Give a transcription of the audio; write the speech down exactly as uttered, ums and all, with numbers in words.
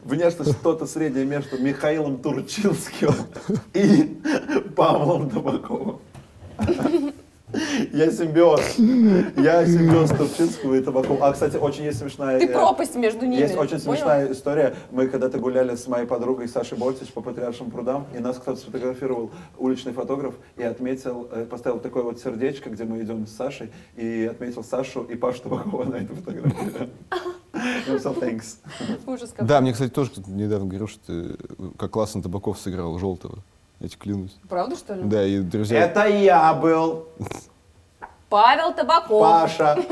внешне что-то среднее между Михаилом Турчинским и Павлом Табаковым. Я симбиоз. Я симбиоз Турчинского и Табакова. А, кстати, очень есть смешная... Ты пропасть между ними. Есть очень смешная история. Мы когда-то гуляли с моей подругой Сашей Больцич по Патриаршим прудам, и нас кто-то сфотографировал, уличный фотограф, и отметил, поставил такое вот сердечко, где мы идем с Сашей, и отметил Сашу и Пашу Табакова на этой фотографии. Я написал thanks. Ужас какой. Да, мне, кстати, тоже кто-то недавно говорил, что ты как классно Табаков сыграл Желтого. Я тебе клянусь. Правда, что ли? Да, и друзья... Это я был. Павел Табаков. Паша.